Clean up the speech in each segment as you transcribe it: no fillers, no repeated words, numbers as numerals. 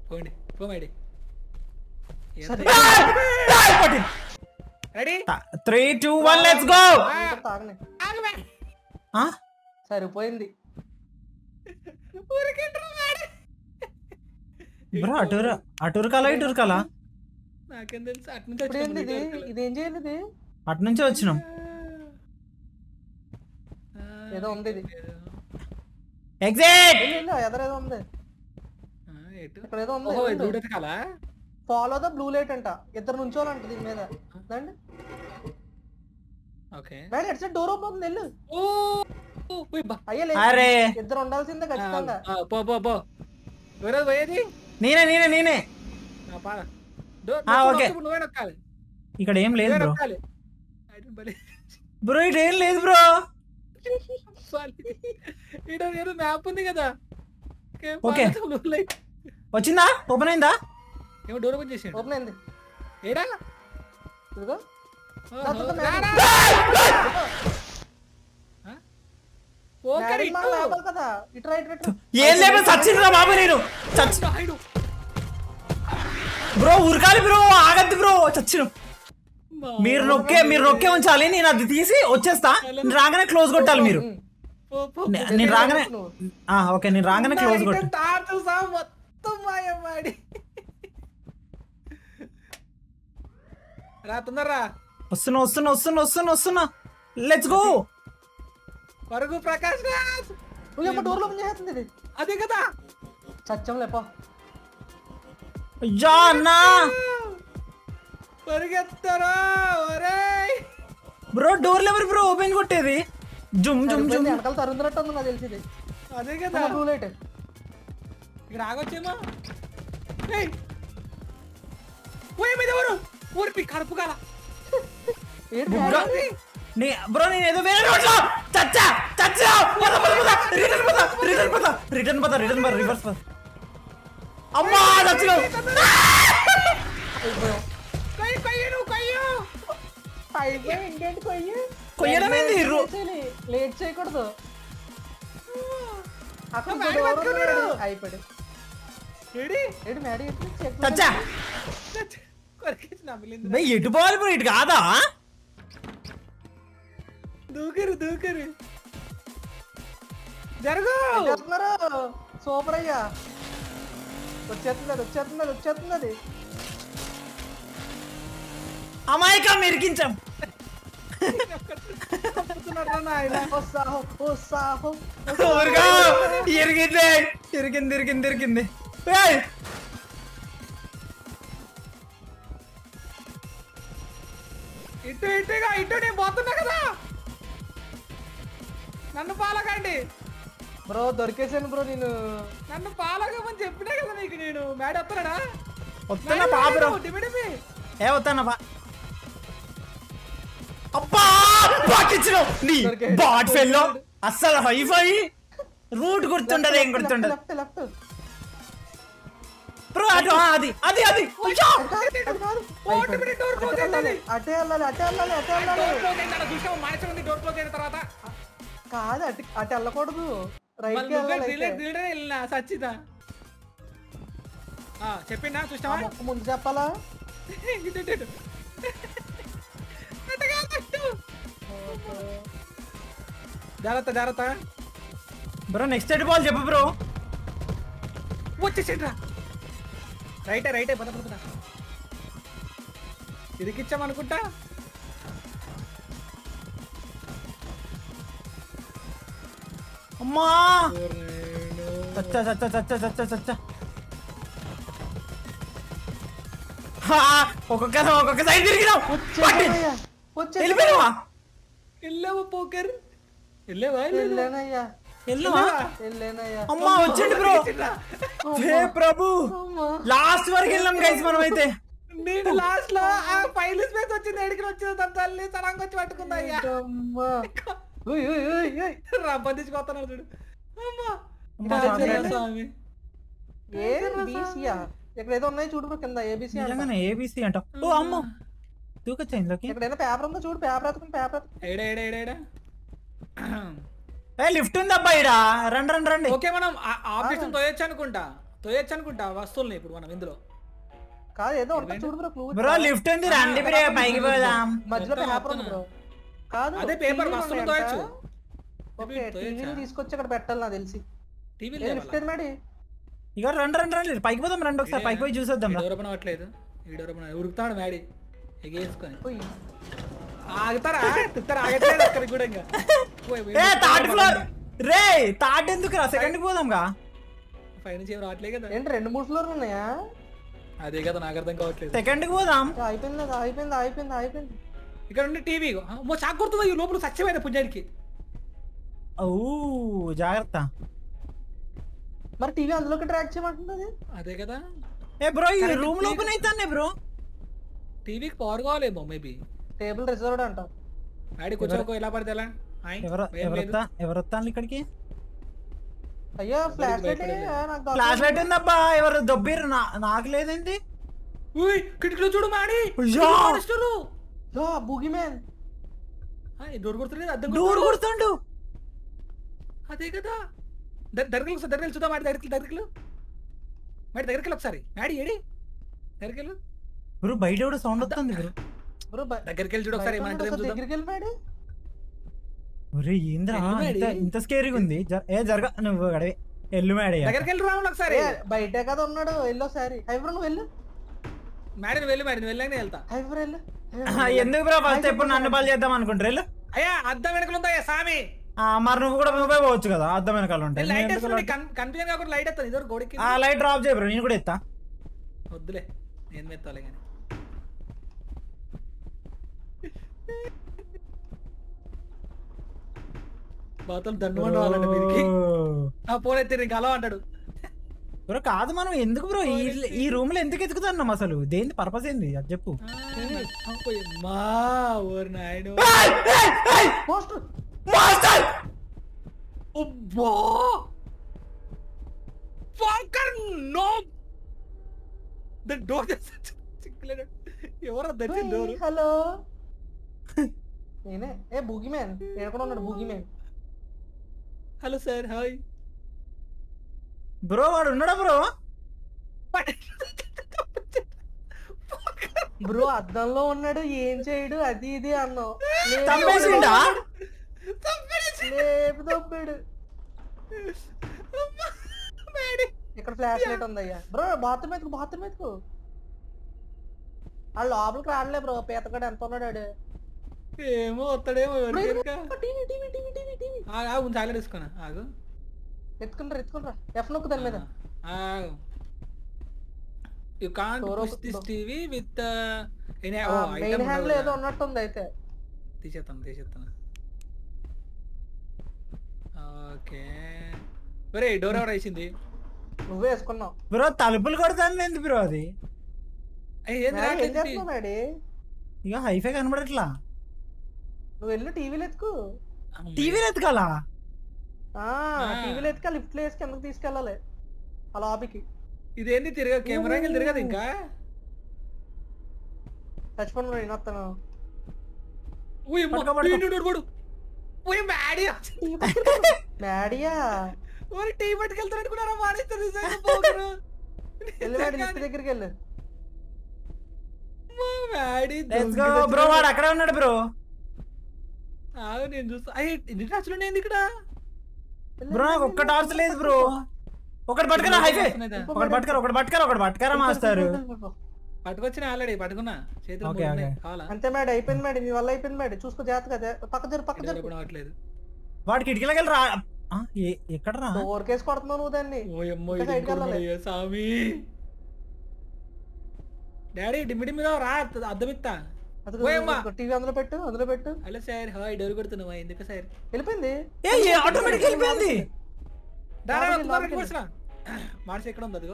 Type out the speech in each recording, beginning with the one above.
పోండి పోమేడి ready 3 2 1 let's go సరిపోయింది బ్రో అటురకాలా ఇటురకాలా నాకేం తెలుసు అటు నుంచి ఇదేం చేయాలి ఇది అటు నుంచే వచ్చినాం ఏదో ఉంది ఇది ఎగ్జిట్ ఎదరేదో ఉంది ఇక్కడ ఏదో ఉంది ఫాలో ద బ్లూ లైట్ అంట ఇద్దరు నుంచోలంట దీని మీద రండి okay daddy at side door open వెళ్ళు అయ్యా అరే ఇద్దరు ఉండాల్సిందే ఖచ్చితంగా పో పో పో ఎవరో పోయేది నేనే ఓకే నువ్వే నొక్కాలి ఇక్కడ ఏం లేదు బ్రో బ్రో ఇటు ఏం లేదు బ్రో ఏదో మ్యాప్ ఉంది కదా ఓకే వచ్చిందా ఓపెన్ అయిందా ఏమో డోర్ ఓపెన్ చేసి ఓపెన్ అయింది ఏడా ఇదిగో కదా ఇటు రైట్ ఏం లేదు చచ్చిండ్రా బాబు నేను బ్రో ఉరకాలి బ్రో ఆగద్దు బ్రో చచ్చిన మీరు నొక్కే ఉంచాలి నేను అది తీసి వచ్చేస్తా రాగానే క్లోజ్ కొట్టాలి మీరు నేను రాగానే ఓకే నేను రాగానే క్లోజ్ కొట్టాలి మొత్తం మాయమాడి రా తొందరరా వస్తున్నా లెట్స్ గో పరుగు ప్రకాష్ రాజ్ డోర్ ఓపెన్ చేస్తుంది ఇది అదే కదా సత్యం లేపో అయ్యా అన్నా పరిగెత్తరా ఒరేయ్ బ్రో డోర్లు ఎవరు బ్రో ఓపెన్ కొట్టేది జుమ్ వెనకాల తరుందినట్టు ఉంది నాకు తెలిసింది అదే కదా బ్లూ లైట్ ఇక్కడ ఆగొచ్చేమో మీద ఎవరు ఊరిపి కడుపు కాల బ్రో నేను ఏదో వేరే రోడ్లో చచ్చా రిటర్న్ పద రివర్స్ పద అమ్మా చచ్చినావు కొయ్యడం ఏంది లేట్ చేయకూడదు అయిపోయాడు చచ్చా ఎటు పోవాలి బ్రో ఇటు కాదా దూకరు జరుగు సూపర్ అయ్యా వచ్చేస్తున్నది అమాయకం ఇరికించాం ఇరికింది ఇటు నేను పోతున్నా కదా నన్ను పాలకండి బ్రో దొరికేసాను బ్రో నేను నన్ను పాలకమని చెప్పినా కదా నీకు నేను మేడ వస్తాడా వస్తున్నా బాబు వస్తానా బా అబ్బా పాకిచ్చినావు నీ బాట్ ఫెల్లో అస్సలు హైఫై రూట్ గుర్తుండదు ఏం గుర్తుండదు లెఫ్ట్ బ్రో అది అటే కాదు అటు వెళ్ళకూడదు సచ్చిదా చెప్పిందా చూసినా ముందు చెప్పాలా జాగ్రత్త బ్రో నెక్స్ట్ ఎడ్ బాల్ చెప్పు బ్రో వచ్చేసిండ్రా రైటే పద ఇరికిచ్చామనుకుంటా అమ్మా చచ్చా ఒక్కొక్క సైడ్ తిరిగినావు వెళ్ళిపోయావా వెళ్ళావా పోకర్ వెళ్ళానయ్యా అమ్మా వచ్చండి బ్రో హే ప్రభు లాస్ట్ వరకు వెళ్ళాం గైస్ మనం అయితే నేను లాస్ట్ లో ఆ ఫైల్ స్పేస్ వచ్చింది ఎడికి వచ్చింది తన తల్లి సడంగా వచ్చి పట్టుకుందా అయ్యా బంధించుకోతున్నాడు చూడు స్వామి ఇక్కడ ఏదో ఉన్నాయి చూడు కింద ఏబిసి ఏబిసి అంట ఓ అమ్మో దూకొచ్చా ఇందులోకి ఇక్కడ పేపర్ ఉందో చూడు పేపర్ ఏడా లిఫ్ట్ ఉంది అబ్బా ఇడా రండి ఓకే మనం ఆబ్జెక్ట్ తోయొచ్చు అనుకుంటా తోయొచ్చు అనుకుంటా వస్తువుల్ని ఇప్పుడు మనం ఇందులో. కాదు ఏదో ఉంటుంది చూడు బ్రో క్లూ. బ్రో లిఫ్ట్ ఉంది రండి బ్రో పైకి పోదాం. మధ్యలో పేపర్ ఉంది బ్రో. కాదు అదే పేపర్ వస్తువులు తోయొచ్చు. ఓకే టీవీని తీసుకొచ్చి అక్కడ పెట్టాలి నాకు తెలిసి. టీవీ లిఫ్ట్ ఏది మేడి? ఇక రండి పైకి పోదాం రండి ఒకసారి పైకి పోయి చూసేద్దాం. డోర్ ఓపెన్ అవ్వట్లేదు. ఈ డోర్ ఓపెన్ ఉరుకుతాడు మ్యాడీ ఎగేసుకొని. ఆగుతారా ఆగట్లేదు అక్కడికి కూడా ఇంకా. థర్డ్ ఫ్లోర్ రే థర్డ్ ఎందుకు రా సెకండ్ పోదాం గా. పైనుంచి ఏం రావట్లేదు కదా. ఏంటి 2-3 ఫ్లోర్లు ఉన్నాయా? అదే కదా నాకు అర్థం కావట్లేదు. సెకండ్ కి పోదాం. అయిపోయింది. ఇక్కడ ఉండి టీవీ చాక్ కొడుతుంది లోపల సత్యమైన పుణ్యానికి. ఓ జాగ్రత్త. మరి టీవీ అందులోకి ట్రాక్ చేయమంటుంది. అదే కదా. ఏ బ్రో ఈ రూమ్ లో ఓపెన్ అయితానే బ్రో. టీవీకి పవర్ కావాలేమో మేబీ. టేబుల్ రిజర్వ్డ్ అంట. ఆడి కూర్చోకో ఎలా పడితే ఎలా. ఎవరొత్తాను ఇక్కడికి? అయ్యో ఫ్లాష్ లైట్ ఉందబ్బా. ఎవరు దొబ్బిరు నాకు లేదేంటి. కిటికీలో చూడు మాడి. బూగి మ్యాన్ డోర్ కొడుతుంది. అద్దం డోర్ కొడుతుండు. అదే కదా. దగ్గరికి చూద్దాం మాడి. దగ్గరికి ఒకసారి మ్యాడీ ఏడి దగ్గరికి బ్రో బయట కూడా సౌండ్ వస్తుంది బ్రో. దగ్గరికి వెళ్ళి చూడు ఒకసారి. దగ్గరికి వెళ్ళి మ్యాడీ. ఒరే ఏంద్రా ఇంత స్కేరీగా ఉంది. జరగ నువ్వు గడవే ఎల్లు మేడే దగ్గరికి వెళ్ళి రావాలి ఒకసారి. బయటే కదా ఉన్నాడు. వెళ్ళోసారి హైబ్రో నువ్వు వెళ్ళు. మేడం వెళ్ళి మరి నువ్వు వెళ్ళాక వెళ్తా. హైబ్రో వెళ్ళు. ఎందుకు బ్రో ఫస్ట్ ఎప్పుడు నన్ను బాల్ చేద్దాం అనుకుంటారు. అయ్యా అద్దం వెనకలు ఉందా సామి? మరి నువ్వు కూడా నువ్వే పోవచ్చు కదా అద్దం వెనకాల ఉంటాయి. కన్ఫ్యూజన్ కాకుండా లైట్ ఎత్తాను ఇద్దరు గోడికి. ఆ లైట్ డ్రాప్ చేయ బ్రో నేను కూడా ఎత్తా. వద్దులే నేను మెత్తాలి కానీ. బాతులు దండు వాళ్ళంటే మీరికి ఆ ఫోన్ ఎత్తి నీకు అలా అంటాడు. బ్రో కాదు మనం ఎందుకు బ్రో ఈ రూమ్ లో ఎందుకు ఎత్తుకుతున్నాం అసలు? దేని పర్పస్ ఏంది అది చెప్పు. మా ఊరు నాయుడు ఎవరో తెచ్చిన డోర్. హలో నేనే. ఏ బూగి మ్యాన్ ఎక్కడ ఉన్నాడు? Boogeyman. Hello sir hi. Bro వాడు ఉన్నాడా బ్రో? బ్రో అద్దంలో ఉన్నాడు ఏం చేయడు అది ఇది అన్నావు. ఇక్కడ ఫ్లాష్ లైట్ ఉందయ్యా. బ్రో బాత్రూమ్ ఎత్తుకు. ఆ లోపలికి రాడలే బ్రో. పీతగాడు ఎంత ఉన్నాడు? ఏమో వస్తాడేమో. చాలు తీసుకున్నా ఆగు. ఎత్తుకుంటారా ఎఫ్ నొక్కు దాని మీద. You can't push this TV with main hand లో ఏదో ఉన్నట్టుంది అయితే. తీసేస్తాను. ఓకే ఒరే డోర్ ఎవరు వేసింది? నువ్వే వేసుకున్నావు బ్రో. తలుపులు కొడతాను ఎందుకు బ్రో? అది ఇక హైఫై కనబడట్లా. నువ్వు వెళ్ళి టీవీలో ఎత్తుకు. టీవీలో ఎత్తుకాలా? టీవీలో ఎత్తుక లిఫ్ట్ లో వేసి కిందకి తీసుకెళ్ళాలి ఆ లాబీకి. ఇదేంటి కెమెరా తిరగదు ఇంకా. చచ్చిపోయిన వినొస్తాను. మ్యాడియా టీ పట్టుకెళ్తారు అనుకున్నారా? దగ్గరికి వెళ్ళు. బ్రో వాడు అక్కడే ఉన్నాడు బ్రో. నేను చూస్తా. ఎన్ని టార్చ్లు ఉన్నాయి ఇక్కడ? బ్రో నాకు ఒక్క టార్చ్ లేదు బ్రో. ఒకటి పట్టుకరా హైఫై. ఒకటి పట్టుకరా మాస్టర్. పట్టుకొచ్చిన ఆల్రెడీ పట్టుకున్నా చేతులు. అంతే మేడం అయిపోయింది మేడం. నీ వల్ల అయిపోయింది మేడం. చూసుకో జాగ్రత్తగా. పక్క జరు. వాడు కిటికీలోకి వెళ్ళి రా. ఎక్కడ రా? ఓవర్కేసి కొడుతున్నావు నువ్వు దాన్ని. సామి డాడీ డిమ్మిడిమ్మిలో రా అద్దం ఇస్తా. టీవీ అందులో పెట్టు. Hello sir hi. డోర్ కొడుతున్నావా? ఎందుకు సార్? వెళ్ళిపోయింది. ఆటోమేటిక్ వెళ్ళిపోయింది. మార్చి ఎక్కడ ఉంది? అదిగో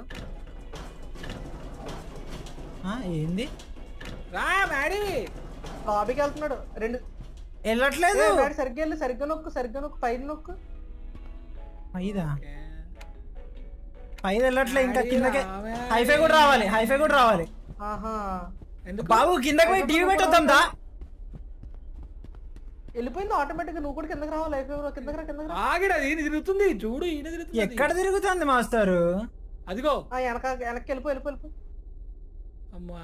ఏంది? రా మ్యాడీ. లాబీకి వెళ్తున్నాడు. వెళ్ళట్లేదు. సరిగ్గా నొక్కు. పైన నొక్కు. పైన వెళ్ళట్లే ఇంకా కిందకే. హైఫై కూడా రావాలి. బాబు కిందకి పోయి టీవీ పెట్టొద్దాం దా. వెళ్ళిపోయింది ఆటోమేటిక్. నువ్వు కూడా కిందకి రావాలి. కిందకి రా. ఆగిడ తిరుగుతుంది చూడు. ఈయన తిరుగుతుంది. ఎక్కడ తిరుగుతుంది మాస్టారు? అదిగో వెనక్కి వెళ్ళిపో. అమ్మా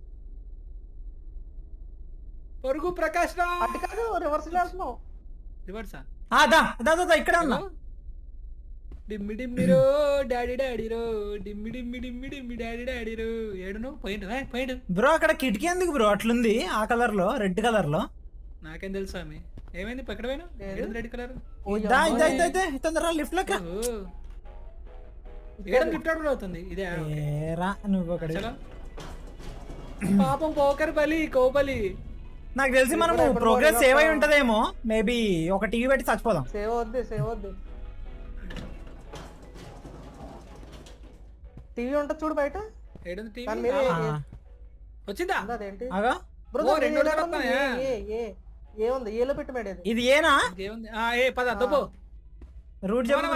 పరుగు ప్రకాష్ రా. అటు కాదు రివర్స్ చేస్తున్నావు. రివర్సా? ఇక్కడ ఉన్నా. డిమ్మి డిమ్మిరో డాడీ డాడీరో డిమ్మి డిమ్మి డిమ్మి డిమ్మి డాడీ డాడీరో. ఏడును పోయిండు బ్రో అక్కడ కిటికీ ఎందుకు బ్రో అట్లుంది ఆ కలర్ లో, రెడ్ కలర్ లో? నాకేం తెలుసు ఆమె. ఏమైంది ఎక్కడ పోయినా? రెడ్ కలర్ తొందరగా లిఫ్ట్ లోకి లిఫ్ట్ అవుట్ అవుతుంది. ఇదే రా నువ్వు ఒకటి. పాపం పోకర్ బలి కోబలి. నాకు తెలిసి మనము ప్రోగ్రెస్ సేవ్ అయి ఉంటదేమో. మేబీ ఒక టీవీ పెట్టి చచ్చిపోదాం. సేవ్ వద్దు. టీవీ ఉంటుంది చూడు బయట. వచ్చిందా? ఏముంది ఏలో పెట్టి మేడ. ఇది ఏనా? రూట్ చెప్పు.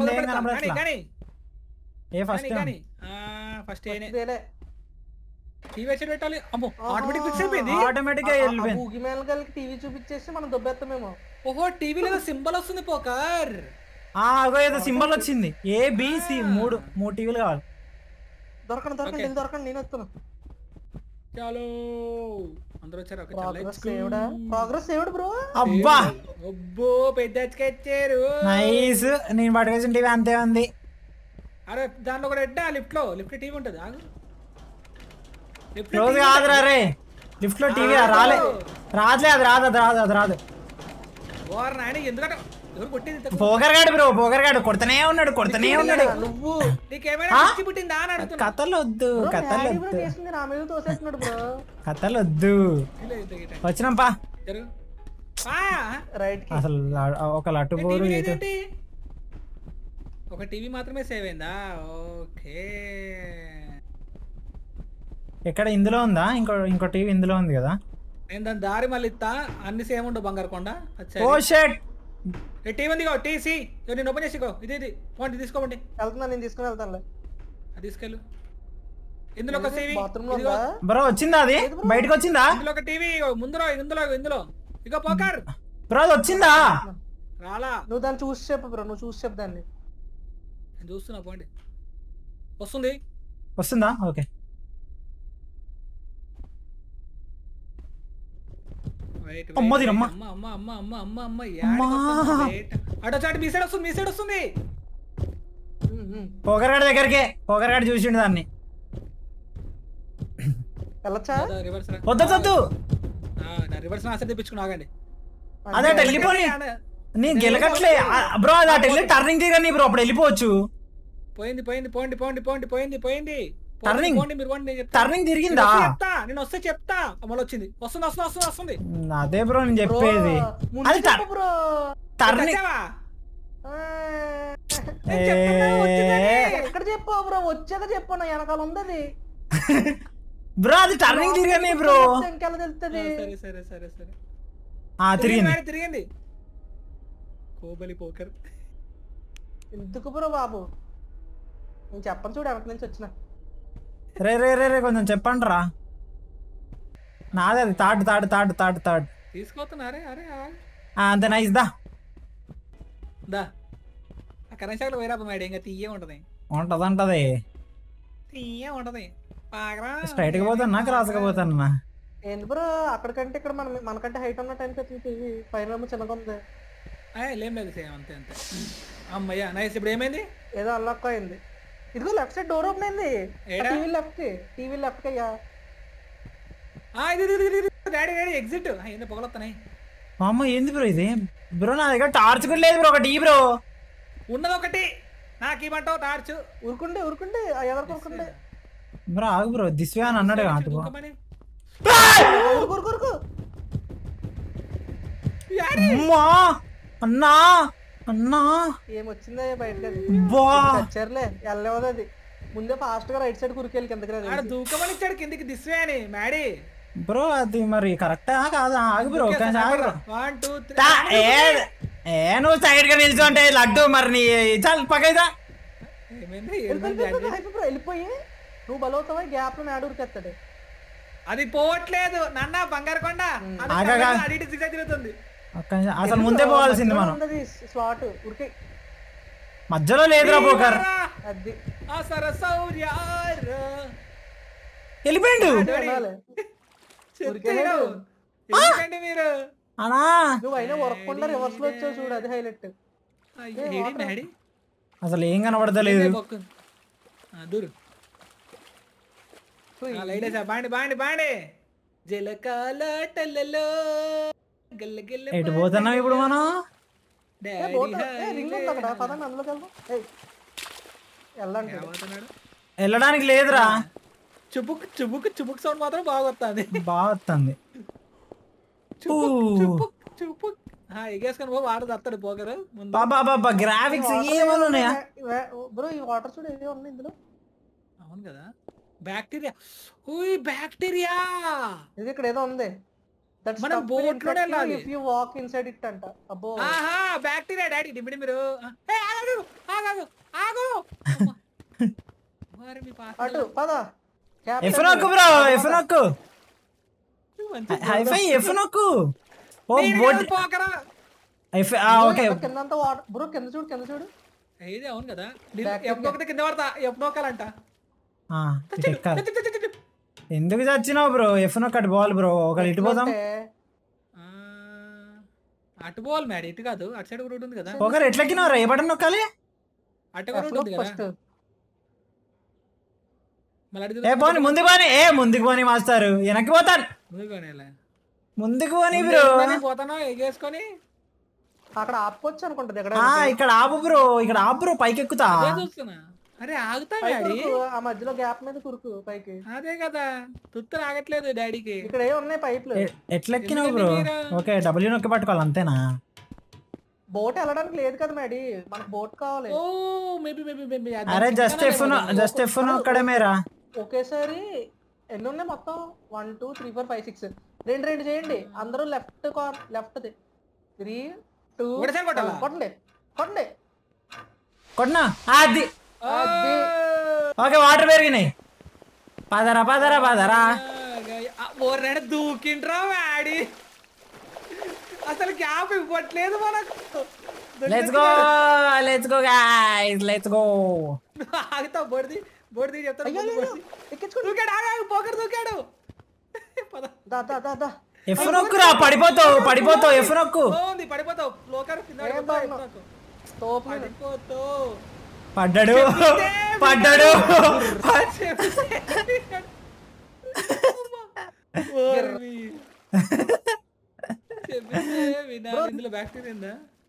ఫస్ట్ పెట్టాలి. అమ్మో ఆటోమేటిక్ ఫిక్స్ అయిపోయింది. ఆటోమేటిక్ గా టీవీ చూపించేసి మనం దొబ్బేస్తామేమో. ఓహో టీవీలో సింబల్ వస్తుంది పోకర్. ఏదో సింబల్ వచ్చింది. ABC మూడు టీవీలు కావాలి. దొరకండి నేను వస్తాను. చాలు అందరూ వచ్చారు. Progress saved bro. అబ్బా అబ్బో పెద్దచ్చారు. నైస్. నేను పట్టుకొచ్చిన టీవీ అంతే ఉంది. అరే దాంట్లో కూడా ఎట్టా లిఫ్ట్ టీవీ ఉంటుంది. క్లోజ్ కాదురా రే. లిఫ్ట్ లో టీవీ రాదులే. అది రాదు. ఎందుకంటే ఎవరు కొట్టింది? పోగరగాడు బ్రో. కొడుతూనే ఉన్నాడు. కథలొద్దు. వచ్చినాంపా. అసలు ఒక లట్టు పోరు. ఒక టీవీ మాత్రమే సేవ్ అయిందా? ఓకే. ఎక్కడ ఇందులో ఉందా? ఇంకో టీవీ ఇందులో ఉంది కదా. నేను దాని దారి మళ్ళీ ఇస్తా. అన్ని సేమ్ ఉండవు బంగారు కొండ. టీవీ ఉంది టీసీ. నేను ఓపెన్ చేసుకో. ఇది పోండి తీసుకోండి. నేను తీసుకుని వెళ్తాను. అది తీసుకెళ్ళు. ఇందులో ఒక టీవీ బ్రో వచ్చిందా? అది బయటకు వచ్చిందా? ఇందులో ఒక టీవీ ఇందులో ఇగో పోకర్ బ్రో. అది వచ్చిందా? రాలా. నువ్వు దాన్ని చూసి చెప్పు బ్రో. నువ్వు చూసి చెప్పు దాన్ని. నేను చూస్తున్నా. పోండి. వస్తుందా? ఓకే. పొగరగాడి దగ్గరికి. పొగరగాడు చూసిండు దాన్ని. వద్దు. రివర్స్ ఆన్సర్ తెప్పించుకున్నాగండి. అదే వెళ్ళిపోయి నీ గెలకట్లే బ్రో. అది అటు వెళ్ళి టర్నింగ్ తీరని బ్రో. అప్పుడు వెళ్ళిపోవచ్చు. పోయింది. టర్నింగ్ తిరిగిందా? నేను వస్తే చెప్తా. మళ్ళీ వచ్చింది. వస్తుంది. అదే బ్రో నేను చెప్పేది. అది టర్నింగ్ ఎక్కడ చెప్పావు బ్రో? వచ్చాక చెప్పు. నా వెనకాల ఉంది బ్రో. అది టర్నింగ్ తిరిగానే బ్రో. ఇంకెలా తెలుస్తుంది? సరే. తిరిగింది. కోబలి పోకర్. ఎందుకు బ్రో బాబు? నేను చెప్పను చూడు వెనక నుంచి వచ్చిన. రే కొంచెం చెప్పండి రా. నాదే అది. తాడు తీసుకోతున్నారే. అంతే. నైస్. దా కరెన్సీ వైరాప మేడం. ఇంకా తీయే ఉంటది. తీయే స్ట్రైట్ గా పోతాను. క్రాస్ గా పోతాను. ఏంటి బ్రో అక్కడికంటే ఇక్కడ మనకంటే హైట్ ఉన్న టైం టీవీ పైన చిన్నగా ఉంది. ఏం లేదు సేమ్ అంతే. అమ్మయ్యా నైస్. ఇప్పుడు ఏమైంది? ఏదో అన్లాక్ అయింది. ఇదిగో లెఫ్ట్ సైడ్ డోర్ ఓపెన్ అయింది. టీవీ లెఫ్ట్ అయ్యా. Daddy exit. ఏంది పొగలొస్తున్నాయి? అమ్మ ఏంది బ్రో ఇది? బ్రో నా దగ్గర టార్చ్ కూడా లేదు బ్రో. ఒకటి బ్రో ఉన్నది ఒకటి. నాకు ఇవ్వమంటావు టార్చ్? ఊరుకుండే ఎవరికి ఊరుకుండే బ్రో. ఆగు బ్రో. దిస్ వే అని అన్నాడు. అన్నా ఏమొచ్చిందా బయటది? వెళ్ళవదు. అది ముందే ఫాస్ట్ గా రైట్ సైడ్ కురికెళ్ళి కిందకి దూకమని ఇచ్చాడు కిందకి. దిస్వే అని మ్యాడీ బ్రో. అది మరి కరెక్టా కాదా? ఆగు బ్రో. 1 2 3. నువ్వు సైడ్ గా నిల్చుంటే లడ్డు మరి నీ చాలు పక్కైదా. వెళ్ళిపోయి నువ్వు బలవుతావా? గ్యాప్ లో మ్యాడ్ ఉరికెత్తాడు. అది పోవట్లేదు నాన్న. బంగారు కొండ తిరుగుతుంది. అసలు ముందే పోవాల్సింది మనం. స్లాట్ ఉరికి మధ్యలో లేదురా పోకర్. అది ఆ సరసౌర్యార వెళ్ళిపోయిండు చెత్తగాడు. ఎందుకండి మీరు అనా నువ్వు అయినా వర్క్కుండా రివర్స్ లో వచ్చావు చూడు, అది హైలైట్. డాడీ అసలు ఏం కనబడతలేదు. దూరు లైట్ వేసా. బాండి బాండి బాండి జలకాలటలలో గల్ల గల్ల. ఎటు పోతున్నాం ఇప్పుడు మనం? రింగ్ ఉంది అక్కడ, పదండి అందులోకి వెళ్దాం. వెళ్ళండి. వెళ్ళడానికి లేదురా. చుబుక్ చుబుక్ చుబుక్ సౌండ్ మాత్రం బాగా వస్తుంది. బాగా వస్తుంది. ఎగేసుకొని పో, వాటర్ తస్తాడు పోకరు. బాబా గ్రాఫిక్స్ ఏమన్నా ఉన్నాయా బ్రో? ఈ వాటర్ చూడు ఏదో ఉంది ఇందులో. అవును కదా, బ్యాక్టీరియా. ఓయ్ బ్యాక్టీరియా, ఇది ఇక్కడ ఏదో ఉంది. మనం బోట్ లోనే వెళ్ళాలి. If you walk inside it అంట. అబ్బో ఆహా బ్యాక్టీరియా డాడీ డిమిడి మీరు. ఏ ఆగు ఆగు ఆగు. మరి మీ పాస్ అటు పద. ఎఫ్ నొక్కు బ్రో, ఎఫ్ నొక్కు. హైఫై ఎఫ్ నొక్కు. ఓ బోట్ పోకరా. F okay. కిందంతా వాటర్ బ్రో, కింద చూడు కింద చూడు. ఇది అవును కదా, ఎఫ్ నొక్కితే కింద పడతా. ఎఫ్ నొక్కాలంట. ఎందుకు చచ్చినావు బ్రో? ఎఫ్ నొక్కటి బాల్ బ్రో. ఒకటి ఇటు పోదాం. అటు పోవాలి మ్యాడ్, ఇటు కాదు, అటు సైడ్ రూట్ ఉంది కదా. ఒకరు ఎట్లెక్కినవరా? ఏ బటన్ నొక్కాలి? అటు రూట్ ఉంది కదా. ఏ పోని ముందుకు పోని. ఏ ముందుకు పోని మాస్టారు, వెనక్కి పోతాను. ముందుకు పోని బ్రో. పోతాను ఎగేసుకొని. అక్కడ ఆపుకోవచ్చు అనుకుంటది. ఇక్కడ ఆపు బ్రో, ఇక్కడ ఆపు బ్రో, పైకి ఎక్కుతా. చూస్తున్నా. అరే ఆగుతా డాడీ, ఆ మధ్యలో గ్యాప్ మీద కురుకు పైకి. అదే కదా, తుత్తు ఆగట్లేదు డాడీకి. ఇక్కడ ఏ ఉన్నాయి పైపులు. ఎట్లెక్కినావు బ్రో? ఓకే డబ్ల్యూ నొక్కి పట్టుకోవాలి అంతేనా? బోట్ వెళ్ళడానికి లేదు కదా మేడీ, మనకు బోట్ కావాలి. ఓ మేబీ మేబీ మేబీ. అరే జస్ట్ ఎఫ్ ఒక్కడమేరా. ఒకేసారి ఎన్ని ఉన్నాయి మొత్తం? 1 2 3 4 5 6. రెండు చేయండి అందరూ. లెఫ్ట్ 3 2 కొట్టండి కొట్టండి. కొట్టినా అది. ఓకే వాటర్ పెరిగినాయి. పదరా పదరా పదరా. దూకిండ్రా వాడి, అసలు గ్యాప్ ఇవ్వట్లేదు మనకు. Let's go let's go guys let's go. ఆగుతావు బోర్ది బోర్ది చెప్తాను. దూకాడు ఆగాడు, పోకరు దూకాడు. ఎఫ్ నొక్కురా, పడిపోతావు పడిపోతావు. ఎఫ్ నొక్కు. పడిపోతావు. లోకర్ పడిపోతావు. పడ్డాడు పడ్డాడు. ఇందులో బ్యాక్టీరియా ఉందా?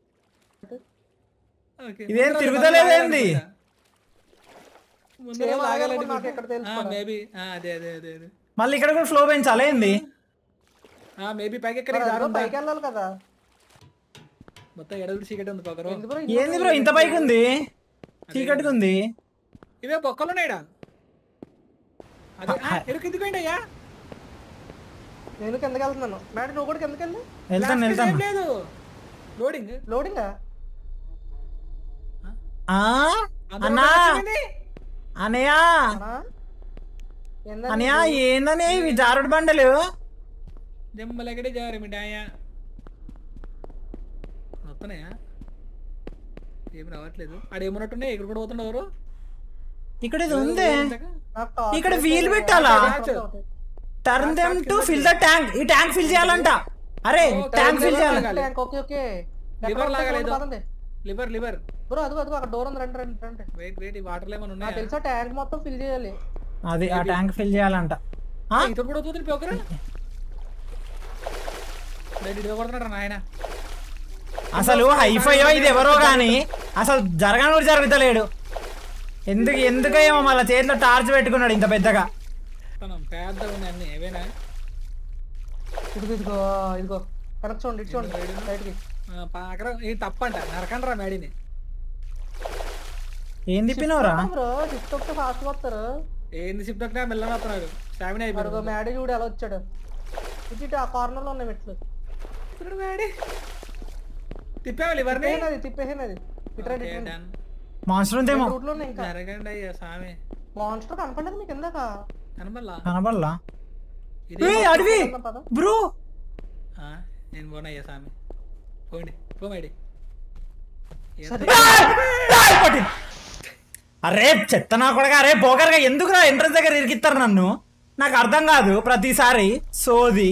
ఇదేం తిరుగుతలేదేంది? మేబీ అదే అదే అదే అదే. మళ్ళీ ఇక్కడ కూడా ఫ్లో పెంచాలి ఏంది? మేబీ పైకి ఎక్కడ పైకి వెళ్ళాలి కదా. మొత్తం ఎడలు చీకటి ఉంది పక్కన. ఏంది బ్రో ఇంత పైకి ఉంది? చీకటిగా ఉంది. ఇవే బొక్కలు ఉన్నాయిడా. కిందికి అయ్యా. నేను కిందకి వెళ్తున్నాను మేడం, నువ్వు కూడా కిందకి వెళ్ళి. వెళ్తాను లేదు. లోడింగ్ లోడింగ్ అన్నా అనయ్య అనయ్య ఏందని ఇవి జారుడు బండలు? జమ్మలగడి జారు మిఠాయ వస్తున్నాయా? ఏం రావట్లేదు. ఆడేమన్నట్టున్నాయి. ఇక్కడ కూడా పోతుండే ఎవరు? ఇక్కడ ఇది ఉంది. ఇక్కడ వీల్ పెట్టాలా? Turn them to fill the tank. ఈ ట్యాంక్ ఫిల్ చేయాలంట. అరే ట్యాంక్ ఫిల్ చేయాలి. Okay okay. లివర్ లాగలేదు. లివర్ లివర్ బ్రో అదిగో అదిగో అక్కడ డోర్ ఉంది. రండి రండి రండి. వెయిట్ వెయిట్, ఈ వాటర్ లెమన్ ఉన్నాయా? తెలుసా ట్యాంక్ మొత్తం ఫిల్ చేయాలి. అది ఆ ట్యాంక్ ఫిల్ చేయాలంట. ఇతడు కూడా అవుతుంది పోకరా. కొడుతున్నాడు నాయన. అసలు హైఫై ఇది ఎవరో గాని అసలు జరగని జరుగుతలేడు. ఎందుకేమో మళ్ళీ చేతిలో టార్చ్ పెట్టుకున్నాడు ఇంత పెద్దగా. పెద్దగా ఉన్నాయి అన్ని. ఏవేనా ఇదిగో ఇదిగో ఇదిగో కనెక్ట్ చూడండి, ఇటు చూడండి బయటికి. ఇది తప్పంట, నరకండి రా మేడీని. ఏం తిప్పినవరా బ్రో? షిఫ్ట్ ఒకటి ఫాస్ట్ వస్తారు. ఏంది షిఫ్ట్ ఒకటి మెల్లగా వస్తున్నాడు. స్టామినా అయిపోయాడు. మ్యాడీ చూడు ఎలా వచ్చాడు. ఇటు ఆ కార్నర్ లో ఉన్నాయి మెట్లు. మ్యాడీ తిప్పేవాలి ఇవన్నీ. తిప్పేసినది. మాన్స్టర్ ఉందేమో. జరగండి అయ్యా సామి. మాన్స్టర్ కనపడలేదు మీకు ఇందాక? కనపడలా అడవి బ్రో. నేను పోనయ్యా సామి. పోండి పో మేడి. అరే చెత్తనా కొడగా, అరే పోకర్గా ఎందుకురా ఎంట్రన్స్ దగ్గర ఇరికిస్తారు నన్ను? నాకు అర్థం కాదు ప్రతిసారి సోది.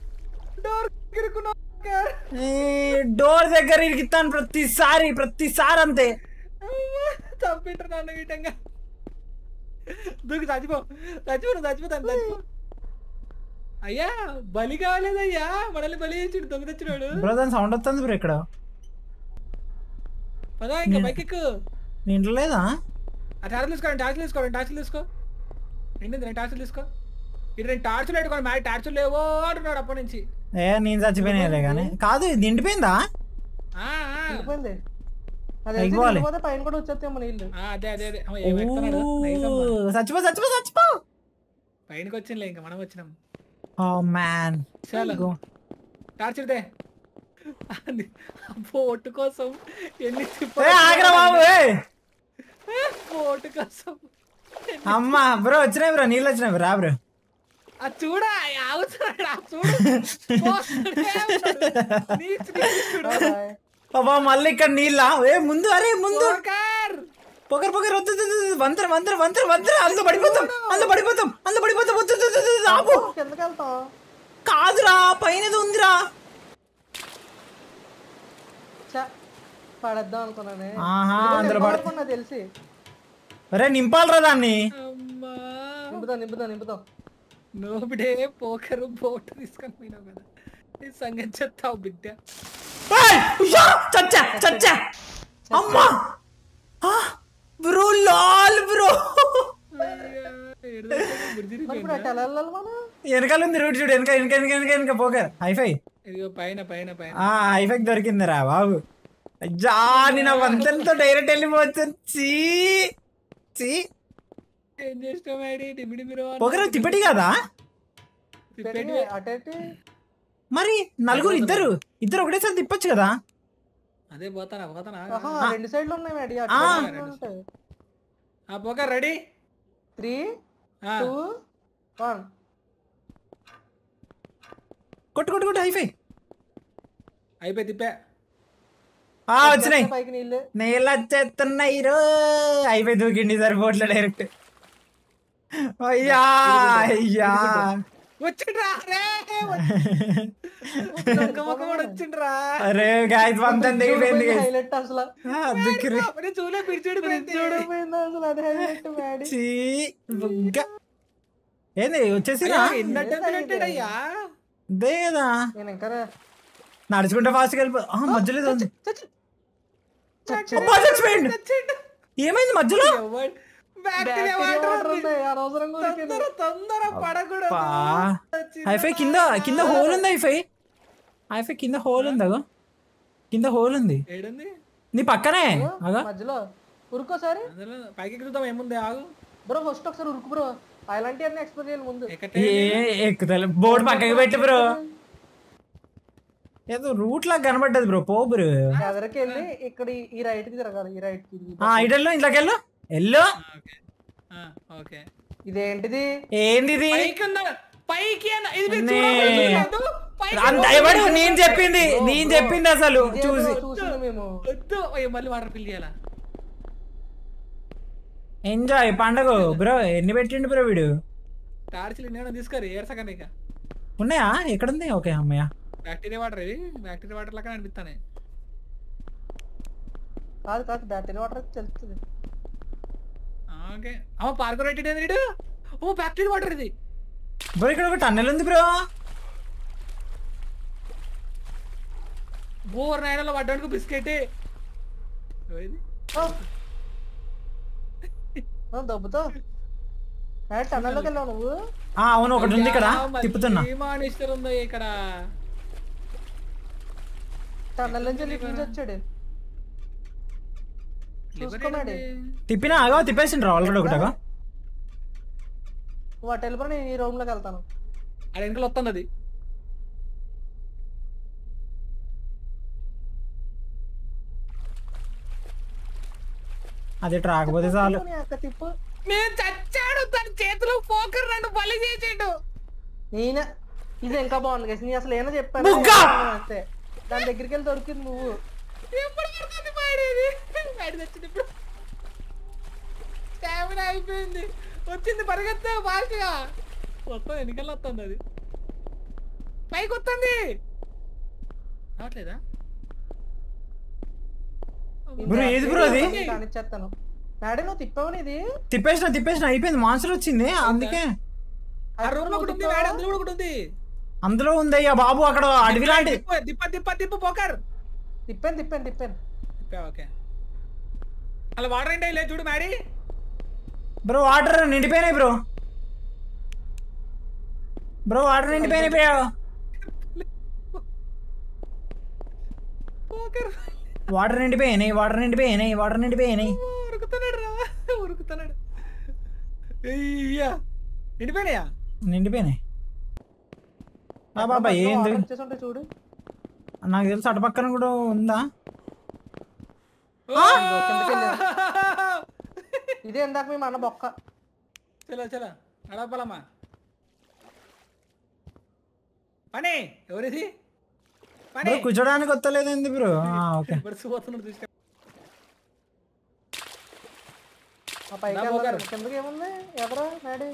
డోర్ దగ్గర ఇరికిస్తాను ప్రతిసారి అంతే. చంపింటారు నన్ను వీటంగా. దూకి చచ్చిపోతాను. అయ్యా బలి కావాలేదయ్యా, మనల్ని బలి చేసి దొంగ తెచ్చినాడు. బ్రో దాని సౌండ్ వస్తుంది బ్రో ఇక్కడ. పదా ఇంకా బైక్ ఎక్కు. నీ ఇంట్లో లేదా? టార్చులు తీసుకో. ఏంటి టార్చులు తీసుకో. ఇటు నేను టార్చులు పెట్టుకోండి, మ్యాడ్ టార్చులు లేవో అంటున్నాడు అప్పటి నుంచి. నేను చచ్చిపోయినా కానీ కాదు, ఇది నిండిపోయిందా? పైన కూడా వచ్చేస్తాం నీళ్ళు. చచ్చిపో పైనకి వచ్చిందిలే, ఇంకా మనం వచ్చినాం. చాలా టార్చుడే బోటు కోసం ఎన్ని బోటు కోసం. అమ్మా బ్రో వచ్చినాయి బ్రో, నీళ్ళు వచ్చినాయి బ్రో. బ్రో చూడా బాబా మళ్ళీ ఇక్కడ నీళ్ళ. ముందు పొగరు వంతర అందులో పడిపోతాం. కాదురా పైన ఉందిరా. పడద్దాం అనుకున్నానే. అందులో పడుకున్నా తెలిసి. అరే నింపాలరా దాన్ని. నింపుదాం. నోబిడే పోకరు బోట్ తీసుకొని పోయినావు కదా, ఈ సంగతి చెప్తావు బిడ్డ. చచ్చా అమ్మా బ్రో లాల్ బ్రో. వెనకాల ఉంది రూట్ చూడు, వెనక పోకర్ హైఫై. పైన హైఫై దొరికిందిరా బాబు. నా వంతెనతో డైరెక్ట్ వెళ్ళిపోవచ్చు. ఏం చేస్తాం పొగరు తిప్పటి కదా మరి? నలుగురు ఇద్దరు ఒకటేసారి తిప్పచ్చు కదా. అదే పోతానా రెండు సైడ్లు ఉన్నాయి. పోకర్ రెడీ 3 2 1 కొట్టు హైఫై. అయిపోయి తిప్పా. వచ్చినాయి నీళ్ళు వచ్చేస్తున్నాయి రో. అయిపోయి దూకిండి సరిపోట్లే డైరెక్ట్. అయ్యా వచ్చిండ్రా అరే గాయస్ వంతెన దిగిపోయింది. ఏంది వచ్చేసిరా దేదా నడుచుకుంటే ఫాస్ట్ వెళ్ళిపో. మధ్యలో ఏమైంది మధ్యలో? హైఫై కింద హోల్ ఉంది. హైఫై కింద హోల్ ఉంది. కింద హోల్ ఉంది నీ పక్కనే. మధ్యలో ఉరుకోసారి పైకి ఎక్కుతాం. ఏముంది ఆగు బ్రో, ఫస్ట్ ఒకసారి ఉరుకు బ్రో. అలాంటి అన్ని ఎక్స్ప్లోర్ చేయాలి ముందు. ఎక్కుతలే బోర్డు పక్కకి పెట్టి బ్రో. ఏదో రూట్ లాగా కనబడ్డది బ్రో. పో బ్రో ఎదరికి వెళ్ళి ఇక్కడ ఈ రైట్ కి తిరగాలి. ఈ రైట్ కి ఇటెల్లో ఇంట్లోకి వెళ్ళు. ఇదేంటిది? ఏంది నేను చెప్పింది అసలు చూసి మేము మళ్ళీ వాటర్ ఫిల్ చేయాలా? ఎంజాయ్ పండగ బ్రో. ఎన్ని పెట్టిండు బ్రో వీడు? టార్చ్లు నేను తీసుకోరు ఏర్సకండి. ఇక ఉన్నాయా? ఎక్కడుంది? ఓకే అమ్మయ్య. Bacteria water. ఇది బ్యాక్టీరియా వాటర్ లాగా అనిపిస్తానే. కాదు బ్యాక్టీరియా వాటర్ తెలుస్తుంది. ఓకే పార్కర్ పెట్టింది వీడు. బ్యాక్టీరియా వాటర్ ఇది బ్రో. ఇక్కడ ఒక టన్నెల్ ఉంది బ్రో. నైన్లో పడ్డానికి బిస్కెట్ దబ్బుతో టన్నెల్లోకి వెళ్ళావు నువ్వు? అవును ఒకటి ఉంది ఇక్కడ తిప్పుతున్నా. ఉందో ఇక్కడ టన్నెల్ నుంచి వచ్చాడు. తిప్పినా తిప్పేసిండ్రు ఆల్రెడీ ఒకటగా. వాటి వెళ్ళిపో, నేను ఈ రూమ్ లోకి వెళ్తాను. అది వెనకలు వస్తుంది. అది అది రాకపోతే చాలు. తిప్పు. నేను చచ్చాడు. తన చేతిలో పోకర్ నన్ను బలి చేసాడు. నేనే ఇది ఇంకా బాగుంది కదా. నీ అసలు ఏమో చెప్పాను అంతే. దాని దగ్గరికి వెళ్ళి దొరికింది నువ్వు. స్టామినా అయిపోయింది. వచ్చింది పరిగెత్తా ఫాస్ట్గా. మొత్తం ఎన్నికల్లో వస్తుంది అది. పైకి వస్తుంది. రావట్లేదా బ్రో? ఏది బ్రో అది? కానిచ్చేస్తాను. డాడీ నువ్వు తిప్పావని ఇది? తిప్పేసిన అయిపోయింది. మాన్సర్ వచ్చింది అందుకే. ఆ రూమ్ లో ఒకటి ఉంది వాడు, అందులో కూడా ఒకటి ఉంది. అందులో ఉందయ్యా బాబు అక్కడ అడవి లాంటి. తిప్పు పోకర్. తిప్పాను. ఓకే అలా వాటర్ ఏంటి లేదు చూడు మ్యాడీ. బ్రో వాటర్ నిండిపోయినాయి బ్రో. వాటర్ నిండిపోయినాయి బ్రో. పోకర్ వాటర్ నిండిపోయినాయి. ఉరుకుతున్నాడు రా, ఉరుకుతున్నాడు. అయ్యా నిండిపోయినాయి. బాబా ఏంది వచ్చేసుంటే చూడు. నాకు తెలుసు అటు పక్కన కూడా ఉందా. ఇదే ఇందాక మేము అన్న బొక్క. చలో నడపలమ్మా. పని ఎవరిది? బ్రో కూర్చోడానికి వస్తలేదండి బ్రో. ఓకే కిందకి ఏముంది ఎదరా డాడీ?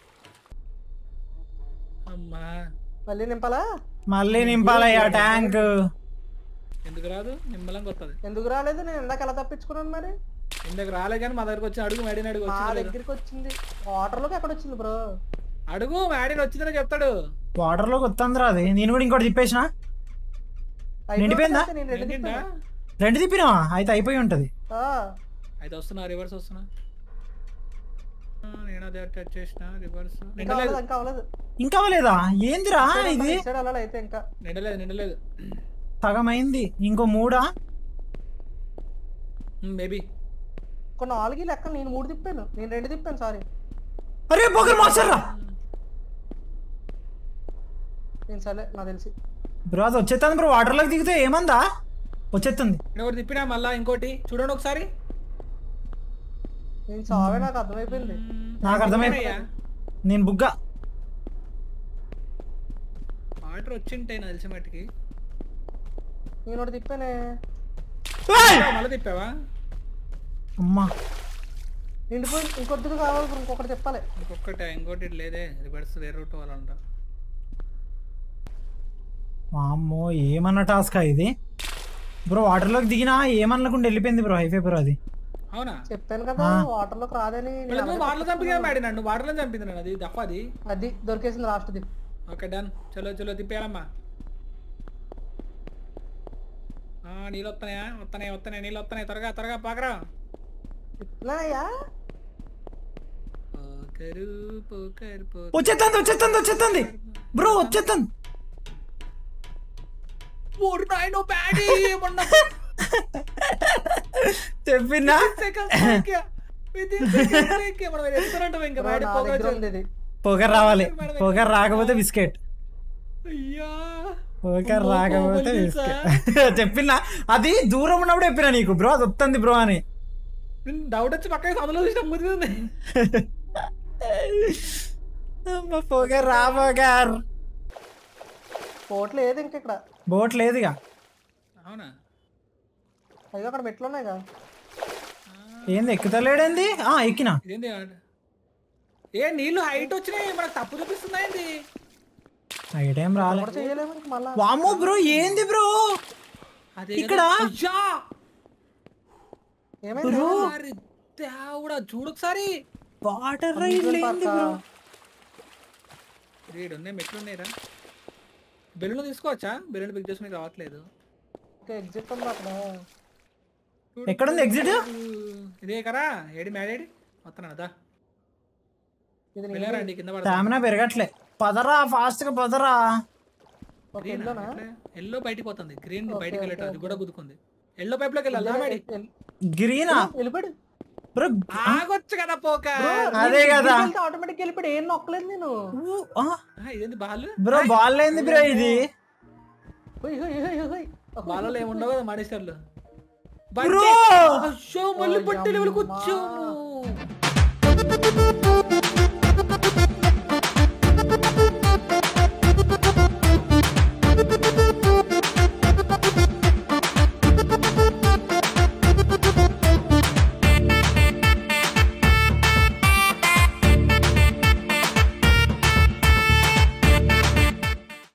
అమ్మా మళ్ళీ నింపాలయ్యా ట్యాంక్. ఎందుకు రాదు? నిమ్మలంగా వస్తుంది. ఎందుకు రాలేదు? నేను ఇందాక ఎలా తప్పించుకున్నాను మరి? ఎందుకు రాలే కానీ మా దగ్గరకు వచ్చి అడుగు. మ్యాడీని అడుగు. మా దగ్గరికి వచ్చింది. వాటర్ లోకి ఎక్కడ వచ్చింది బ్రో? అడుగు మ్యాడీని వచ్చిందని చెప్తాడు. వాటర్ లోకి వస్తుందిరా అది. నేను కూడా ఇంకోటి తిప్పేసిన. నిండిపోయిందా? రెండు తిప్పినావా? అయితే అయిపోయి ఉంటది. అయితే వస్తున్నా రివర్స్ వస్తున్నా. నేను అదే టచ్ చేసిన రివర్స్. ఇంకా అవ్వలేదా? ఏందిరా ఇది? నిండలేదు. సగం అయింది. ఇంకో 3 మేబీ. కొన్ని 4 లెక్క. నేను 3 తిప్పాను. నేను 2 తిప్పాను. సారీ. అరే పోకర్ మార్చరా. నేను సరే నాకు తెలిసి బ్రో అది వచ్చేస్తుంది బ్రో. వాటర్ లోకి దిగితే ఏమందా? వచ్చేస్తుంది. ఒకటి తిప్పినా మళ్ళా ఇంకోటి చూడండి ఒకసారి. నేను సావే. నాకు అర్థమైపోయింది. నాకు అర్థమైపోయా. నేను బుగ్గా వాటర్ వచ్చింటాయి నాకు తెలిసి మట్టికి. నేను ఒకటి తిప్పానే. మళ్ళీ తిప్పావా? అమ్మా నిండిపోయి ఇంకొద్దుకు కావాలి. ఇంకొకటి చెప్పాలి. ఇంకోటి లేదే. రివర్స్ వేరే రూట్ వాళ్ళంట. అమ్మో ఏమన్నా టాస్క్ ఇది బ్రో? వాటర్ లోకి దిగినా ఏమనకుండా వెళ్ళిపోయింది బ్రో. హైఫై బ్రో అది. అవునా? చెప్పాను కదా వాటర్ లోకి రాదని. వాటర్ చంపి మ్యాడీ నన్ను వాటర్ లో చంపింది నన్ను. అది దఫా అది దొరికేసింది లాస్ట్ ది. Okay done. చలో తిప్పేయాలమ్మా. నీళ్ళు వస్తున్నాయి. నీళ్ళు వస్తున్నాయి. త్వరగా పాకరా. వచ్చేస్తుంది బ్రో. వచ్చేస్తుంది. చెప్పినా పొగర్ రావాలి. పొగర్ రాకపోతే బిస్కెట్. పొగర్ రాకపోతే బిస్కెట్. చెప్పినా అది దూరం ఉన్నప్పుడు చెప్పినా నీకు బ్రో అది వస్తుంది బ్రో అని. డౌట్ వచ్చి పక్కన అమలుతుంది. పొగర్ రా పొగర్. బోట్ లేదు ఇంక ఇక్కడ. బోట్ లేదుగా. అవునా? అయ్యో అక్కడ మెట్లు ఉన్నాయిగా. ఏంది ఎక్కుతలేడేంది? ఎక్కినా. నీళ్ళు హైట్ వచ్చినాయి. మనకు తప్పు చూపిస్తున్నాయింది. హైట్ ఏం రాలే. వామ్మో బ్రో ఏంది బ్రో ఇక్కడ? చూడు ఒకసారి. వాటర్ రైడ్ లేంది బ్రో. మెట్లు ఉన్నాయిరా. బెలూన్ తీసుకోవచ్చా? బెలూన్ పిక్ చేసుకుని రావట్లేదు. ఎగ్జిట్ ఉంది అక్కడ. ఎక్కడ ఉంది ఎగ్జిట్? ఇదే కరా. ఏడి మ్యాడేడి వస్తున్నాడా? స్టామినా పెరగట్లే. పదరా ఫాస్ట్ గా పదరా. ఎల్లో బయటికి పోతుంది. గ్రీన్ బయటికి వెళ్ళటం. అది కూడా గుద్దుకుంది. ఎల్లో పైప్ లోకి వెళ్ళాలి. గ్రీనా బ్రో? ఆగొచ్చు కదా పోక. అదే కదా ఆటోమేటిక్ వెళ్ళిపోయి. ఏం నొక్కలేదు నేను. ఇదేంది బాల్ బ్రో? బాల్ ఏంది బ్రో ఇది? బాలలో ఏముండవు కదా మాడిస్టర్లు. బ్రో మళ్ళీ పట్టి లెవెల్కి వచ్చాము.